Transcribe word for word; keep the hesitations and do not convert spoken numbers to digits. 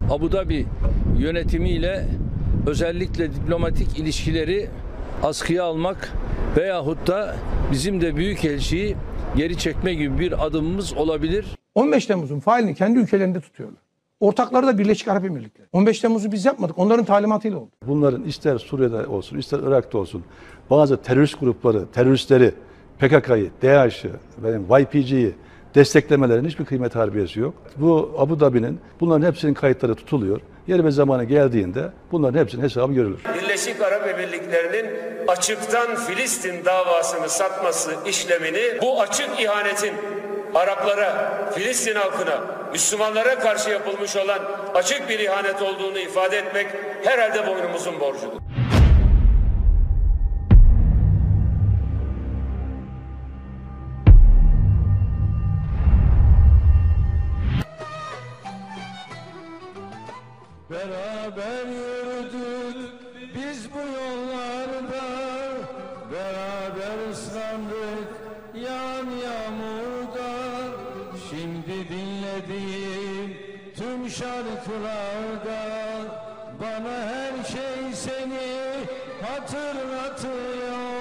Abu Dhabi yönetimiyle özellikle diplomatik ilişkileri askıya almak veyahut da bizim de büyükelçiyi geri çekme gibi bir adımımız olabilir. on beş Temmuz'un failini kendi ülkelerinde tutuyorlar. Ortakları da Birleşik Arap Emirlikleri. on beş Temmuz'u biz yapmadık. Onların talimatıyla oldu. Bunların ister Suriye'de olsun, ister Irak'ta olsun bazı terörist grupları, teröristleri, P K K'yı, DAEŞ'ı, Y P G'yi desteklemelerinin hiçbir kıymet harbiyesi yok. Bu Abu Dhabi'nin bunların hepsinin kayıtları tutuluyor. Yeri ve zamanı geldiğinde bunların hepsinin hesabı görülür. Birleşik Arap Emirlikleri'nin açıktan Filistin davasını satması işlemini, bu açık ihanetin Araplara, Filistin halkına, Müslümanlara karşı yapılmış olan açık bir ihanet olduğunu ifade etmek herhalde boynumuzun borcudur. Beraber yürüdük biz bu yollarda, beraber ıslandık yağan yağmurda. Şimdi dinlediğim tüm şarkılarda bana her şey seni hatırlatıyor.